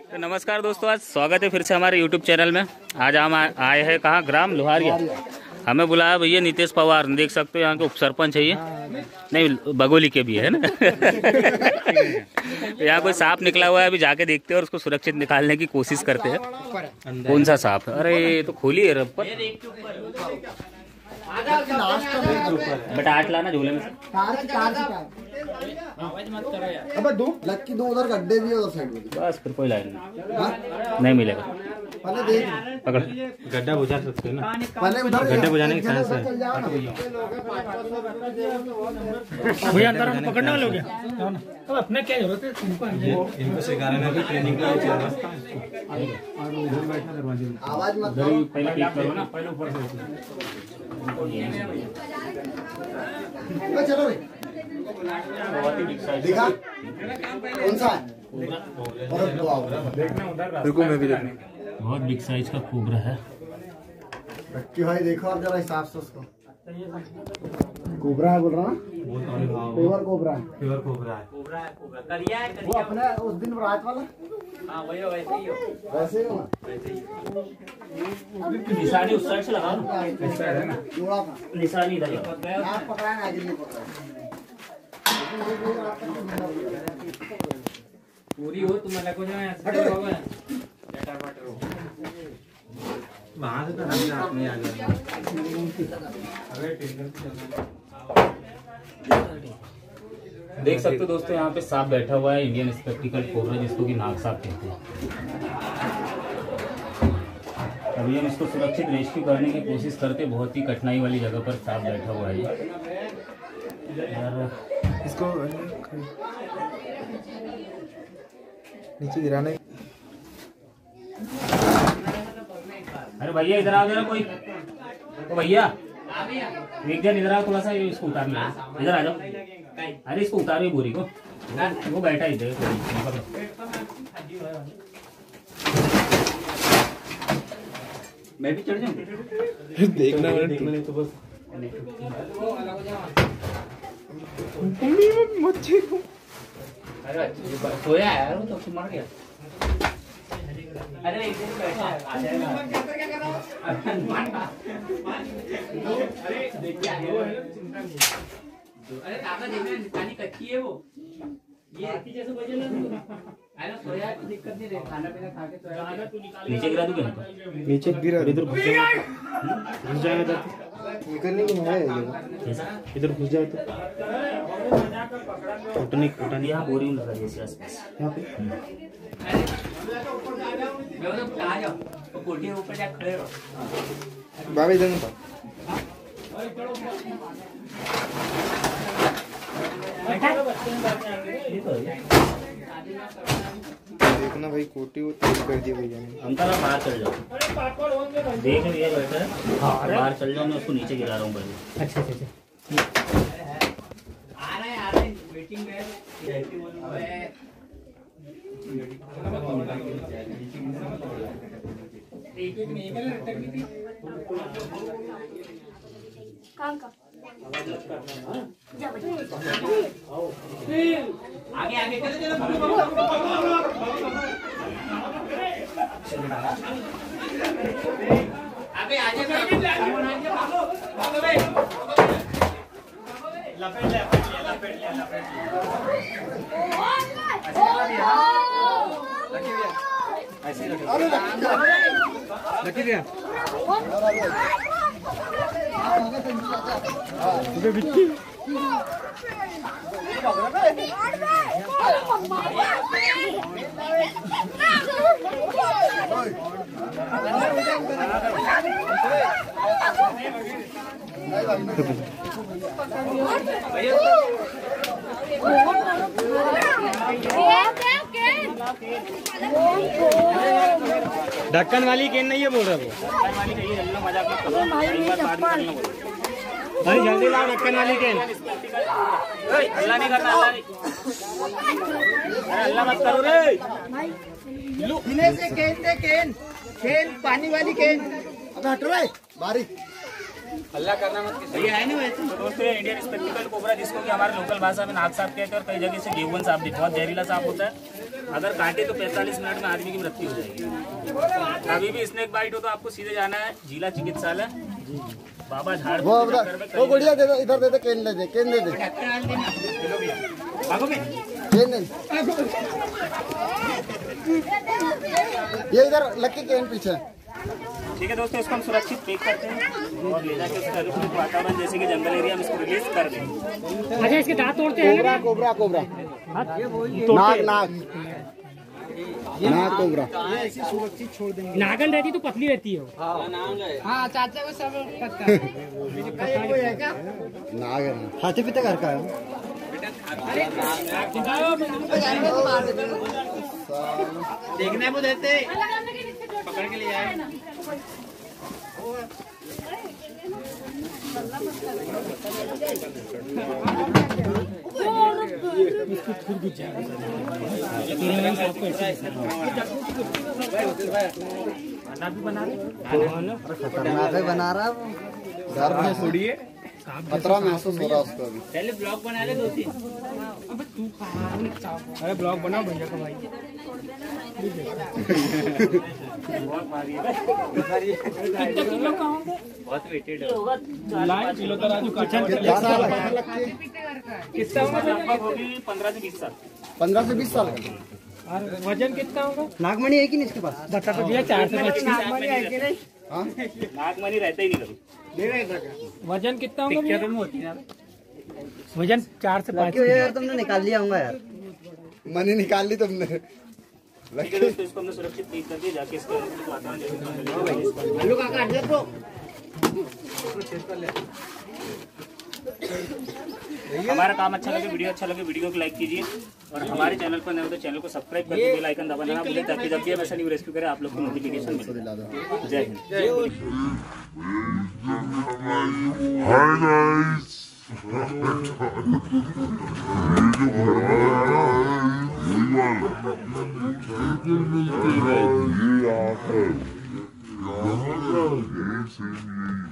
तो नमस्कार दोस्तों, आज स्वागत है फिर से हमारे YouTube चैनल में। आज हम आए हैं कहाँ, ग्राम लोहारिया। हमें बुलाया भैया नीतीश पवार, देख सकते हो यहाँ के उप सरपंच है ये, नहीं बगोली के भी है ना। तो यहाँ कोई सांप निकला हुआ है, अभी जाके देखते हैं और उसको सुरक्षित निकालने की कोशिश करते हैं। कौन सा सांप है? अरे ये तो खोली है बेटा, 8 लाना झोले में से। अबे दो लक्की, दो उधर गड्ढे भी है उधर साइड में। बस फिर कोई लाइन नहीं मिलेगा। पहले देख पकड़, गड्ढा बुझा सकते हो ना, पहले उधर गड्ढे बुझाने की चांस है भैया। अंदर हम पकड़ने वाले हो गया, अब अपने क्या जरूरत है तुमको? इनको सिखाने में भी ट्रेनिंग का आवाज मत पहले क्लिक करो ना, पहले ऊपर से चलो रे। दिखा कौन सा है? बिल्कुल, मैं भी देखने। बहुत बिग साइज का कोबरा है। लक्की भाई देखो आप जरा हिसाब से उसको। कोबरा है बोल रहा ना, फेवर कोबरा है। प्योर कोबरा है। वो अपने उस दिन रात वाला। हाँ वही हो, वैसे ही हो, वैसे ही हो ना? निशानी उस साइड से लगा लो, जोड़ा था निशानी इधर लगाओ। आप पकड़ा है, आगे नहीं पकड़ा। पूरी हो तुम्हाला को जाए वहाँ से तो हम हाथ में आ गया। देख सकते हो दोस्तों, यहाँ पे सांप बैठा हुआ है, इंडियन स्पेक्टिकल कोबरा, जिसको कि नाग सांप कहते हैं। अभी हम इसको सुरक्षित रेस्क्यू करने की कोशिश करते, बहुत ही कठिनाई वाली जगह पर सांप बैठा हुआ है यार। इसको नीचे गिराने। अरे भैया इधर आओ जरा, कोई तो भैया एक जन इधर आओ, थोड़ा सा इसको उतार लो, इधर आ जाओ। अरे इसको उतारो बोरी को, वो बैठा इधर। मैं भी चढ़ जाऊँ? देखना नहीं तो बस मच्छी को। अरे सोया है यार, वो तो मर गया। अरे एक दिन बैठा है, आ जाएगा। अरे काका देखना, पानी कच्ची है वो, ये जैसे बजे ना सोया, दिक्कत नहीं रहे, खाना पीना खा के सोया। नीचे गिरा दूंगा, नीचे गिरा, इधर घुस जाएगा, निकलने को है इधर घुस जाए तो उठने यहाँ बोरी लगा दिया इसके आसपास यहाँ पे। ऊपर जा खड़े रहो बाबा, इधर ना देखना भाई, कोटी वो तेज कर दिया भैया ने। हम तारा बाहर चल जाओ, देख लिया बैठा है, बाहर चल जाओ, मैं उसको नीचे गिरा रहा हूँ पहले। अच्छा अच्छा अच्छा, आ रहा है वेटिंग में। आगे आगे चलो चलो, अबे आगे भागो भागो भाई, लपेट ले ऐसे ही लकी भैया ढक्कन वाली केन नहीं है बोल रहा वो। भाई जल्दी लाओ ढक्कन वाली केन। अल्लाह नहीं करता, अल्लाह नहीं, अल्लाह मत करो रे। इन्हें से केन दे, केन पानी वाली केन। अब हट रहे बारी तो दोस्तों ये इंडियन स्पेक्टिकल कोबरा, जिसको कि हमारे लोकल भाषा में नाग सांप कहते हैं और कई जगह से गेवन सांप भी, बहुत जहरीला सांप होता है। अगर काटे तो 45 मिनट में आदमी की मृत्यु हो जाएगी। अभी भी स्नेक बाइट हो तो आपको सीधे जाना है जिला चिकित्सालय बाबा झाड़। वो गुड़िया दे दो, इधर दे दे, केन दे दे, केन दे दे, केन दे। ये इधर लक्की केन पीछे। ठीक है दोस्तों, इसको हम सुरक्षित पैक करते हैं और ले जाकर उसका अनुकूलित वातावरण जैसे कि जंगल एरिया में इसको रिलीज कर दें। अच्छा, इसके दांत तोड़ते हैं। कोबरा कोबरा कोबरा, नाग नाग नाग कोबरा। नागन रहती तो पतली रहती है। हाँ चाचा को सब पता है। नाग है, हाथी पीते घर का है। देखने को देते पकड़ के ले आए। खतरनाक है बना रहा है वो, डर में छोड़िए, खतरा महसूस हो रहा है उसको अभी। पहले ब्लॉग बना ले 2-3। अरे ब्लॉग बनाओ भैया का भाई। कितने किलो का होंगे? बहुत वेटेड है, लाइन किलो तराजू का। कितना कितना लगभग होगी 15 से 20 साल। 15 से 20 साल का। और वजन कितना होगा? नागमणि है कि नहीं इसके पास? बता तो दिया 4 से 25। हाँ नागमणि रहता ही नहीं कभी। वजन कितना होगा? वजन 4 से 5। यार तुमने निकाल लिया होगा यार, मनी निकाल ली तुमने। ठीक है दोस्तों, इसको हमने सुरक्षित पैक कर दिया, जाके इसका अनुकूलित वातावरण जैसे कि जंगल एरिया। हमारा काम अच्छा लगे, वीडियो अच्छा लगे, वीडियो को लाइक कीजिए और हमारे चैनल पर नए हो तो चैनल को सब्सक्राइब करके बेल आइकन दबाना ना भूलें, ताकि जब भी हम ऐसा न्यू रेस्क्यू करें आप लोग को नोटिफिकेशन मिले। जय हिंद। Hi guys. ये